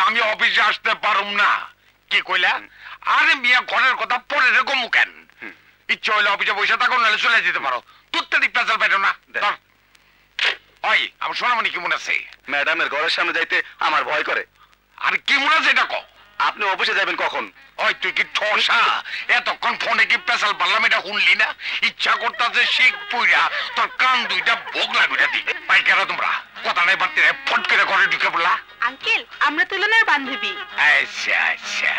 আমি অফিসে আসতে পারুম না। কি কইলা? আরে মিয়া ঘরের কথা পরে রেখো মুখেন। ইচ্ছা হইলে অফিসে বসে থাকো, নাহলে চলে যেতে পারো। তুত্তারি পেঁচাল পাইতো না। ওই আমার সোনামণি কেমন আছে? ম্যাডামের ঘরের সামনে যাইতে আমার ভয় করে। আর কেমন আছে এটা কো? আপনি অফিসে যাবেন কখন? ওই তুই কি ঠসা? এতক্ষণ ফোনে কি পেশাল পারলাম, এটা শুনলি না? ইচ্ছা করতেছে শিখ পুইরা তোর কান দুইটা ভোগলা গুইটা দি। ভাই কেন তোমরা কথা নাই বাড়তে ফট করে ঘরে ঢুকে পড়লা? আঙ্কেল, আমরা তুলনার বান্ধবী। আচ্ছা আচ্ছা,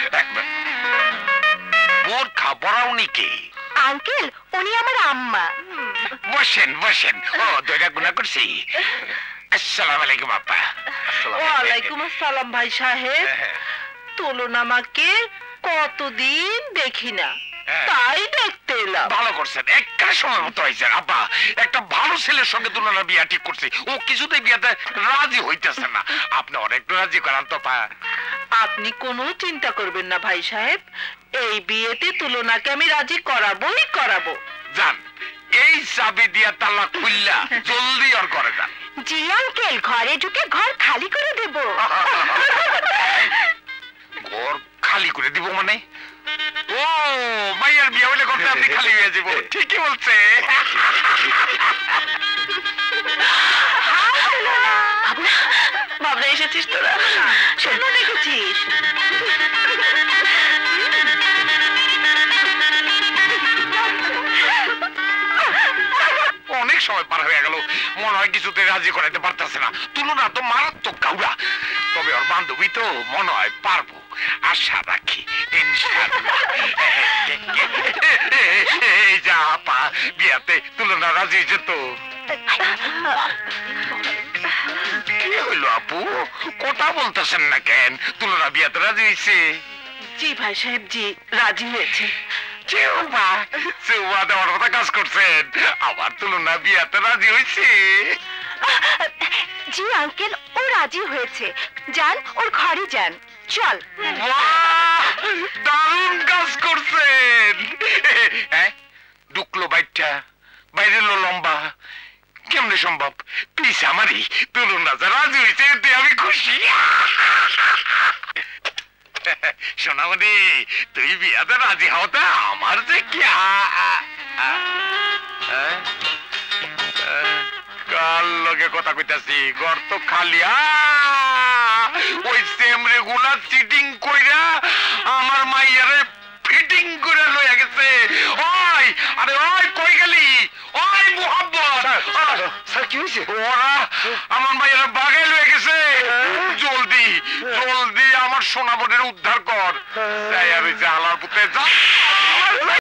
বোরখা পরাওনি কি? আঙ্কেল, উনি আমার আম্মা। বসেন বসেন। ও দইটা গুণা করছি। আসসালামু আলাইকুম আপা। ওয়ালাইকুম আসসালাম ভাই সাহেব। তুলনা মাকে কতদিন দেখি না, তাই দেখতে এলাম। ভালো করছেন, একটা সময় মতো হয়েছে। আব্বা একটা ভালো ছেলের সঙ্গে তুলনার বিয়া ঠিক করছি, ও কিছুতেই বিয়াতে রাজি হইতেছে না। আপনি অনেকটা রাজি করান তো পা। আপনি কোনো চিন্তা করবেন না ভাই সাহেব, এই বিয়েতে তুলনাকে আমি রাজি করাবোই করাবো। যান, এই চাবি দিয়া তালা খুললা জলদি আর করে যান। জি আঙ্কেল, ঘরে ঢুকে ঘর খালি করে দেব। ঘর খালি করে দিব মানে? ও মাইয়ার বিয়ে হইলে করতে আপনি খালি হয়ে যাব। ঠিকই বলছে। বাবরা এসেছিস তোরা? শোনা দেখেছিস? অনেক সময় পার হয়ে গেল, মনে হয় কিছুতে রাজি করাইতে পারতেছে না। তুলনা তো মারাত্মক কাউরা, তবে ওর বান্ধবী তো মনে হয় পারবো। আশা রাখি ইনশাআল্লাহ। এই যা আপা, বিয়াতে তুলনা রাজি হয়েছে তো? কি হইলো আপু, কথা বলতেছেন না কেন? তুলনা বিয়াতে রাজি হয়েছে? জি ভাই সাহেব, জি রাজি হয়েছে। কাজ করছেন, আবার তুলনা বিয়াতে রাজি হয়েছে? জি আঙ্কেল, ও রাজি হয়েছে। যান, ওর ঘরে যান। চল। দারুণ কাজ করছেন। ঢুকলো বাইরটা, বাইরে এলো লম্বা, কেমনে সম্ভব? প্লিজ আমারই তুলনা রাজি হয়েছে, এতে আমি খুশি। সোনামণি, তুই বিয়াতে রাজি হওয়াতে আমার যে কি কার লগে কথা কইতাছি, ঘর তো খালি। ওই সেম রেগুলার চিটিং কইরা আমার মাইয়ারে ফিটিং করে লইয়া গেছে। ওই আরে ওই কই গেলি? ওই মোহাম্মদ, স্যার কি হয়েছে? ওরা আমার মাইয়ারে বাগাই লইয়া গেছে। জলদি জলদি আমার সোনামণির উদ্ধার কর। যাই আর ওই জালার পুতে যা।